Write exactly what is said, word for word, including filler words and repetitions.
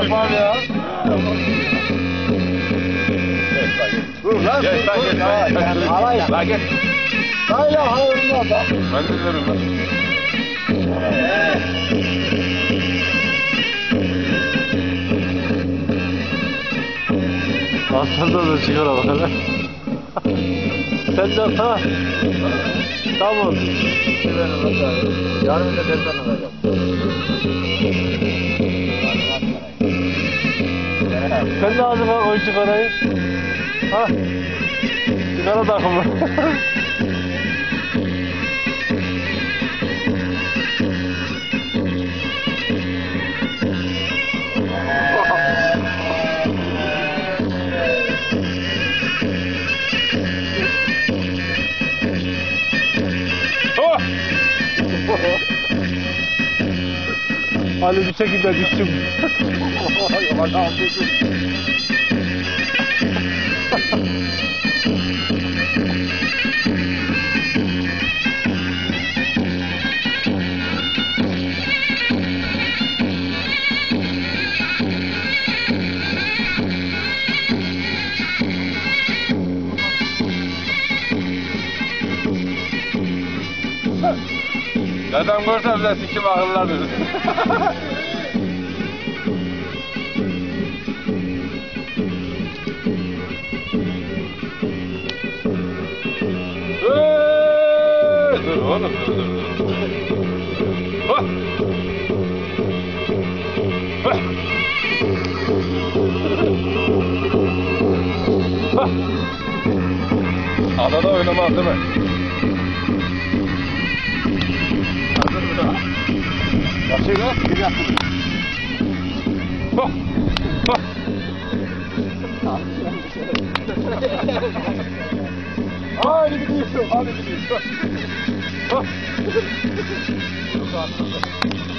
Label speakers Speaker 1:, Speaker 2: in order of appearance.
Speaker 1: yapmam ya. Dur lan.
Speaker 2: Gel sen gel sen gel.
Speaker 1: Alay.
Speaker 2: La gel.
Speaker 1: Hayır hayır olmaz.
Speaker 2: Ben de veririm lan.
Speaker 3: Aslında da sigara bak hele. Sen de ta. Tamam.
Speaker 1: Yarın da dersen alacağım.
Speaker 3: Sen de ağzına koy sigarayı. Ha? Sigara takımı. Ali bir çekin de düştüm.
Speaker 2: Dedem görse bile sikim ağırlar dedi. Dur oğlum dur dur dur. Hah. Hah. Hah. Adada oynamaz değil mi?
Speaker 1: Başka bir yapalım.
Speaker 2: Hah. Hah.
Speaker 1: Hadi gidiyorsun, hadi gidiyorsun.
Speaker 2: Hah.